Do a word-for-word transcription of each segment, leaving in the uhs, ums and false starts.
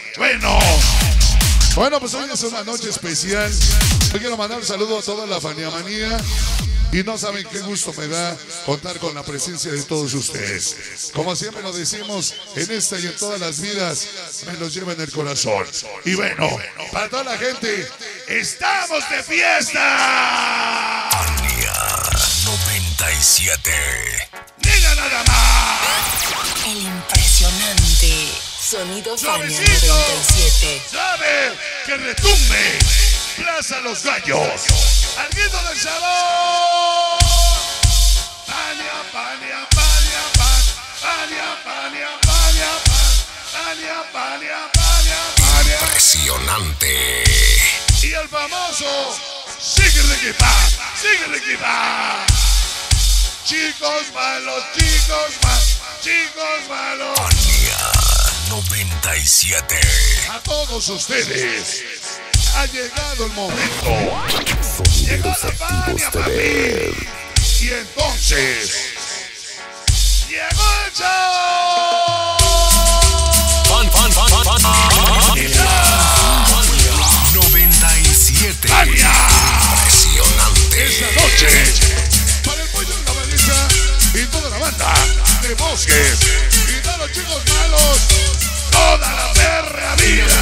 Bueno, bueno, pues hoy es una noche especial. Yo quiero mandar un saludo a toda la Faniamanía. Y no saben qué gusto me da contar con la presencia de todos ustedes. Como siempre lo decimos, en esta y en todas las vidas, me los lleva en el corazón. Y bueno, para toda la gente, ¡estamos de fiesta! Fania noventa y siete. ¡Diga nada más! El impresionante sonido Fania noventa y siete. ¡Sabe que retumbe! Plaza Los Gallos. ¡Al grito del sabor! Fania, Fania, Fania, Fania, Fania, Fania, Fania, Fania, Fania, Fania. Impresionante. Y el famoso Sigue Riquipa, Sigue Riquipa. Chicos malos, chicos malos, chicos malos. Fania noventa y siete. A todos ustedes ha llegado el momento. Llegó la Fania, papi. Y entonces llegó el show. Fan, fan, fan, fan, fan. Fania noventa y siete. Fania. Impresionante. Esta noche para el pollo de la baliza y toda la banda de Bosques y todos los chicos malos, toda la perra vida.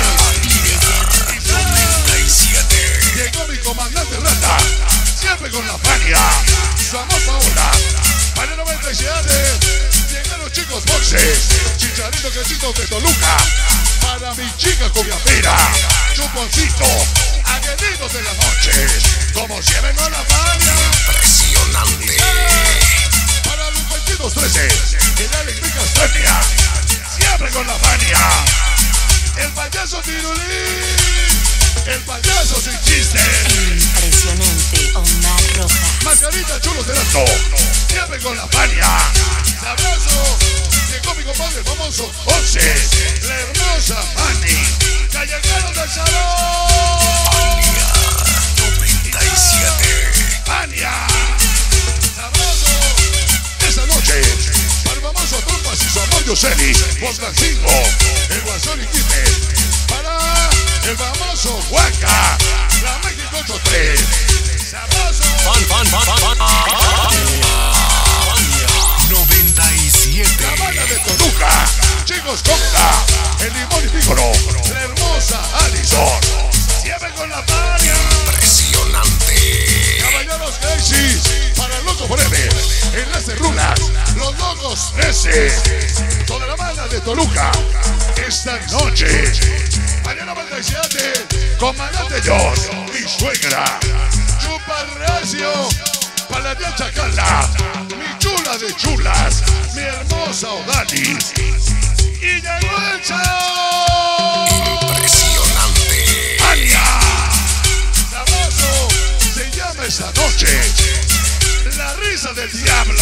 Llegó mi comandante Rata, siempre con la Fania. Somos Paola, para el noventa y siete. Llegaron los chicos Boxes, Chicharito Quechito de Toluca. Para mi chica Coviapera, Chuponcito, Aguelitos de la noche. Como siempre con la Fania. Impresionante. Para los veintidós trece, el Alex Castaña, siempre con la Fania. El payaso Tirulín. El payaso sin chiste. El impresionante Omar Roja. Mascarita Chulos de Lazo. Siempre con la Fania. Abrazo. Llegó mi compadre famoso Once. La hermosa Manny. Callejeros del Salón. Fania noventa y siete. Fania. Abrazo. Esta noche para el famoso Trompas y su amor Yoseli. Boscan cinco. El Guasón y Quite. Para el famoso Huaca, la México ocho tres. Sabroso. Fan, fan, fan, fan, fan. Fania noventa y siete. La banda de Toluca, Chicos Conca, el Limón y Pícoro, la hermosa Alison. Siempre con la Fania. Impresionante. Caballeros Casey, para el Loco Forever, Enlace Rulas, Los Locos trece. Toda la banda de Toluca, esta noche. Fania noventa y siete, comandante George, mi suegra, Chupa Recio, para la tía Chacala, mi chula de chulas, mi hermosa Odalis. Y llegó el show. Impresionante. Fania. Sabroso, se llama esta noche la risa del diablo.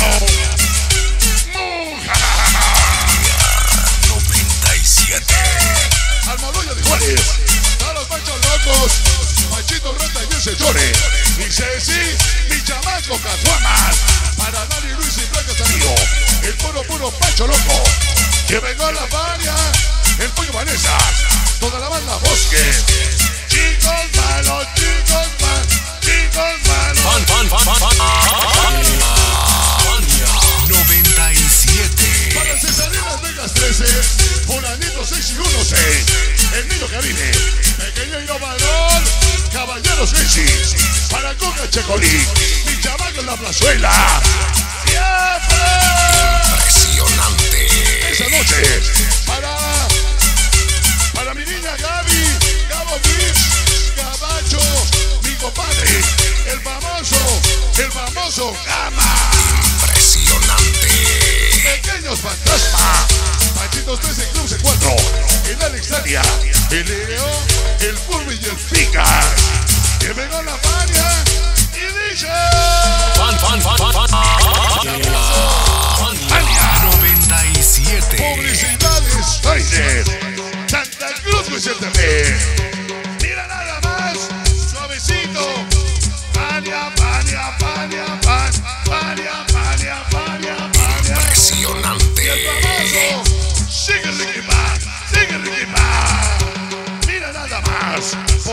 Muja. noventa y siete. Al Moloyo de Juárez, a los machos locos, Machito Rata y ese Llore, mi Ceci, mi chamaco Caguamas, para Dani Luis y Placas Amigo, el puro puro Pacho Loco, que vengo a la Fania, el Pollo Vanessa, toda la banda Bosque, chicos malos, chicos malos, chicos malos. Fan, fan, fan, fan, fan. Fania noventa y siete. Para Cesarinas Vegas trece, Fulanito seis y uno seis, el Niño Caribe, Pequeño Innovador, Caballeros Messi, para Coca Checolí, mi chamaco en la plazuela, siempre. Impresionante. Esa noche, para, para mi niña Gaby, Gabo Mix, Gabacho, mi compadre, el famoso, el famoso Gama. Impresionante. Pequeños Fantasma, Pachitos trece Club C cuatro, el Alex Tania, el Leo, el Furby y el Pica. Que venga la Fania y dice Fan, fan, fan, fan, fan. Fania noventa y siete. Publicidades Spider, Santa Cruz G C T V. Mira nada más, suavecito. Fania, Fania, Fania, Fania, Fania, Fania, Fania, Fania. Impresionante. Y el famoso Sigue Ricky Pa, Sigue Ricky Pa.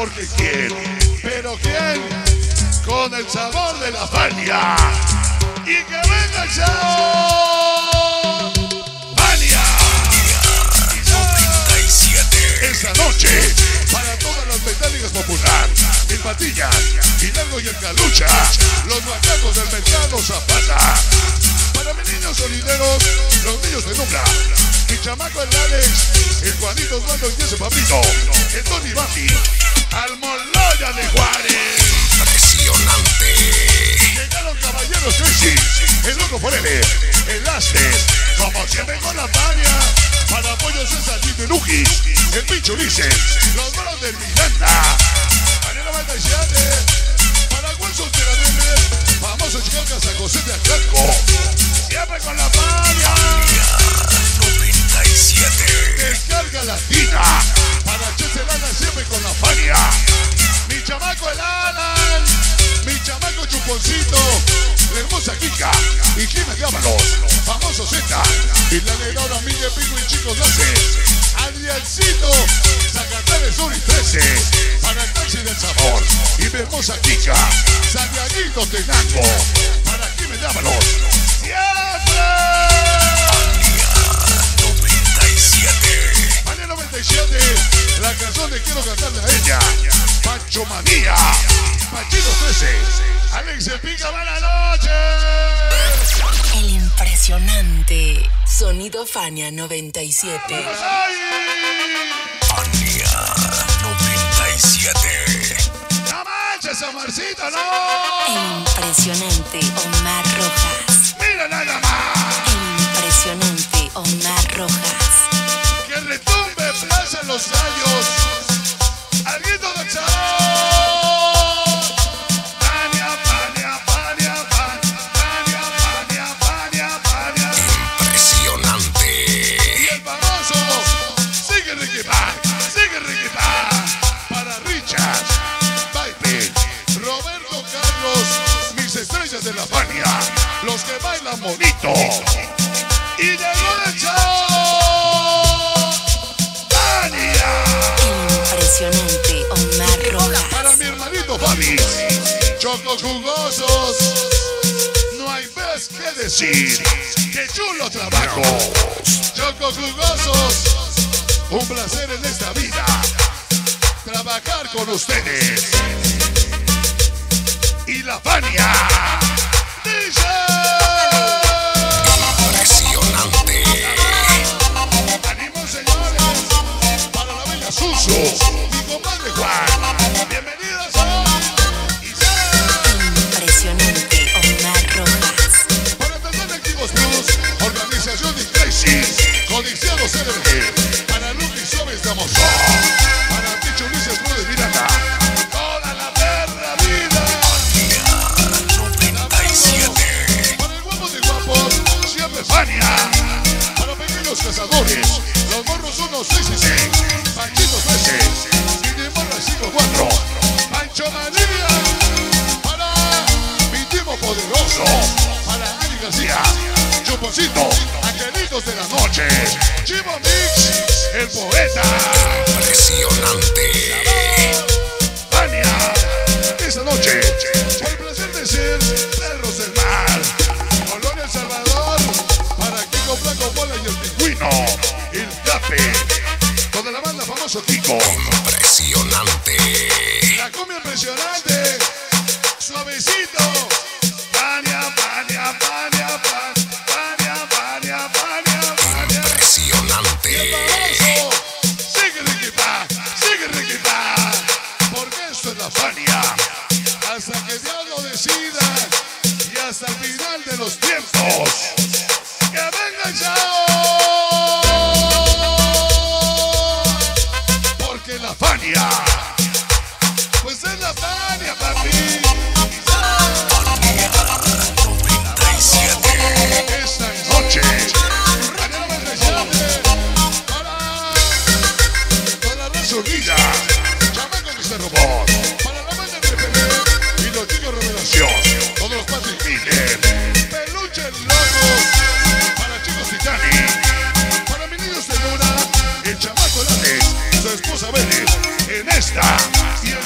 Porque quién, pero quién, con el sabor de la Fania. Y que venga el sabor. Fania. noventa y siete. Esta noche, para todas las metálicas popular, el Patilla, Hidalgo y el Calucha, los macacos del mercado Zapata. Para mis niños solideros, los niños de Nubla, mi chamaco el Alex, el Juanito Osvaldo y ese Pablito, el Tony Bambi, al Moloya de Juárez. Impresionante. Llegaron caballeros Crazy, el Loco Forever, el Astes, como siempre con la Fania. Para apoyo César Tito Luji, el Pincho Ulises, los malos del Miranda. Para noventa y siete, para Wilson Terademe, famoso Chicago San José de Acalco. Siempre con la Fania. noventa y siete. Descarga latina, para Cheselana siempre con la Fania. Mi chamaco el Alan, mi chamaco Chuponcito, la hermosa Kika y Jiménez Dávalos, famoso Z, y la negrona Miguel Pico y Chicos Nace, Adriancito, Zacatales Sur y trece, para el Taxi del Sabor, y mi hermosa Kika, Santiaguito Tenango, para Jiménez Dávalos, siempre. noventa y siete. Año noventa y siete, la canción de Quiero Cantarle a Ella, Pancho Manía, Pachito trece, Alex el Pica, buena noche. El impresionante Sonido Fania noventa y siete. ¡Ay! Fania noventa y siete. ¡No manches, Omarcito, no! El impresionante Omar Rojas. ¡Mira nada más! El impresionante Omar Rojas. ¡Que retumbe plaza en los gallos! ¡Al grito del sabor! ¡Fania, Fania, Fania, Fania, Fania, Fania, Fania! Impresionante. Y el famoso sigue Ricky Pac, sigue Ricky Pac. Para Richard, Pipe, Roberto Carlos, mis estrellas de la Fania, los que bailan bonito. Y llegó el show. Fania. El impresionante Omar Rojas. Para mi hermanito Fabi, Choco Jugosos, no hay más que decir, que chulo trabajo. Choco Jugosos, un placer en esta vida, trabajar con ustedes. Y la Fania, dice. Impresionante. ¡Ánimo, señores! Para la bella Suso, mi compadre Juan. Bienvenidos a El impresionante Omar Rojas. para Tendón Activos Plus, Organización de Crazy, Codiciado C D B, para Lucas Sobes de Amozón, para Picho Ulises Cruz de Miranda, toda la perra vida. noventa y siete. Para el guapo de guapos, siempre Fania. Para pequeños cazadores, los morros uno seis y seis, Panchito trece, y de morra cinco cuatro, Pancho Manía. Para mi timo poderoso, para Eli García, Chuponcito, Angelitos de la Noche, Chivo Mix, el poeta. Impresionante. Fania, esta noche, por el placer de ser perros del mar. Colonia El Salvador, para Kiko Blanco Bola y el Pingüino, el Cape, toda la banda famoso Kiko. Impresionante. La cumbia impresionante, suavecito. Fania, Fania, Fania, Fania, Fania, Fania, Fania. Impresionante. Y el famoso, sigue Ricky Pac, sigue Ricky Pac, porque esto es la Fania, hasta que Dios lo decida y hasta el final de los tiempos, que venga el show, porque la Fania, pues es la Fania, papi. noventa y siete. Esta noche, para toda la raza unida, chamaco mister Robot, para la banda de P P y los chicos Revelación, todos los Patrick Miller, Peluche Loco, para chicos Titanic, para mis niños de Luna, el chamaco Alex, su esposa Vélez, en esta y el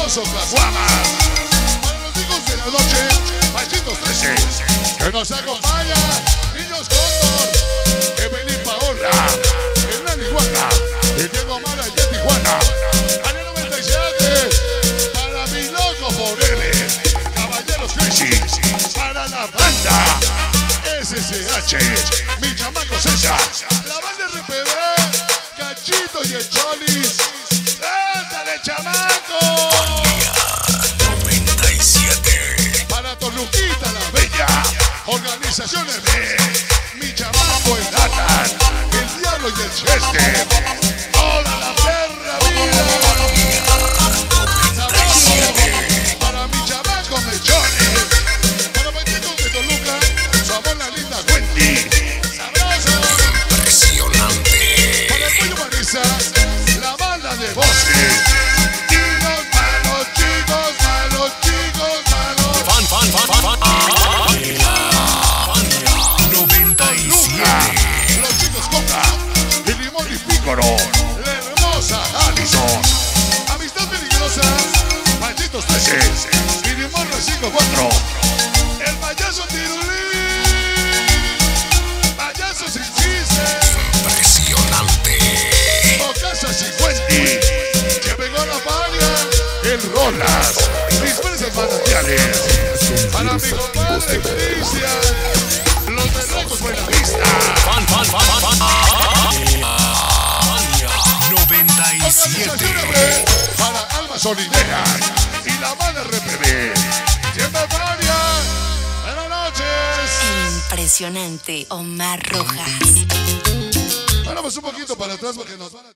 Famoso Caguamas. Para los hijos de la noche, Machitos trece. Que nos acompaña, Niños Cóndor, Evelyn Paola, Hernán Iguana, el Diego Mara y de Tijuana. Año noventa y siete, para mi loco Forever, Caballeros Crisis, para la banda S S H, mi chamaco César, la banda R P B, Cachito y el Cholis. ¡Ándale, chamaco! noventa y siete. Para Toluquita la Bella, organizaciones de mi chamaco el Nathan, el Diablo y el Chester, toda la perra vida. Sabroso, para mi chamaco Mechones, para Benditos de Toluca, su amor la linda Wendy. Sabroso, Impresionante. para el Pollo Marisa, la banda de Bosque. Chicos malos, chicos malos, chicos malos. Fan, fan, fan, fan, fan. noventa y siete. Los chicos Coca, el Limón y Pícoro, la hermosa Allison, Amistad Peligrosa, Malditos trece, y Limón cinco cuatro, el payaso Tirulín, payaso sin chiste, Impresionante. Ocasa cincuenta, que pegó la paria, el Rolas, mis presas manantiales, para mi compadre Cristian, los berracos Buenavista. Fan, fan, fan, fan, fan. noventa y siete. Para Alma Solidera y la banda R P B. Siempre Faria. Buenas noches. Impresionante, Omar Rojas. Vamos un poquito para atrás porque nos van a...